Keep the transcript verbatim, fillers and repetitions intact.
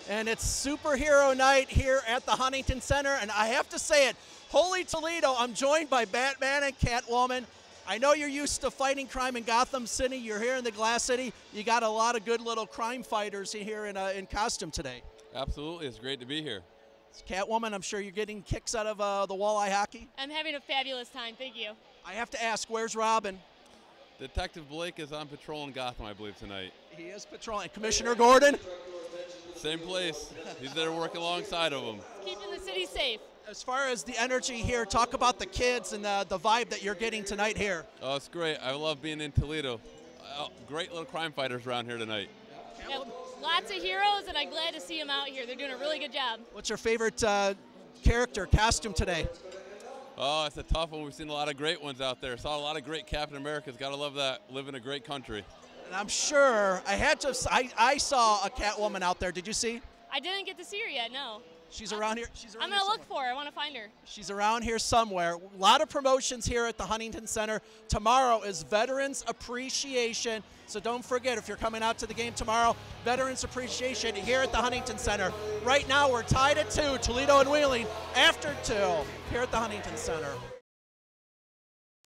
and it's superhero night here at the Huntington Center, and I have to say it, holy Toledo, I'm joined by Batman and Catwoman. I know you're used to fighting crime in Gotham City. You're here in the Glass City. You got a lot of good little crime fighters here in, uh, in costume today. Absolutely, it's great to be here. It's Catwoman, I'm sure you're getting kicks out of uh, the Walleye hockey. I'm having a fabulous time, thank you. I have to ask, where's Robin? Detective Blake is on patrol in Gotham, I believe, tonight. He is patrolling. Commissioner Gordon? Same place. He's there working alongside of him. Keeping the city safe. As far as the energy here, talk about the kids and uh, the vibe that you're getting tonight here. Oh, it's great. I love being in Toledo. Uh, great little crime fighters around here tonight. Yeah, lots of heroes, and I'm glad to see them out here. They're doing a really good job. What's your favorite uh, character, costume today? Oh, it's a tough one. We've seen a lot of great ones out there. Saw a lot of great Captain Americas. Got to love that. Live in a great country. And I'm sure, I had to, I, I saw a Catwoman out there. Did you see? I didn't get to see her yet, no. She's around here. She's around I'm going to look for her. I want to find her. She's around here somewhere. A lot of promotions here at the Huntington Center. Tomorrow is Veterans Appreciation. So don't forget, if you're coming out to the game tomorrow, Veterans Appreciation here at the Huntington Center. Right now we're tied at two, Toledo and Wheeling after two here at the Huntington Center.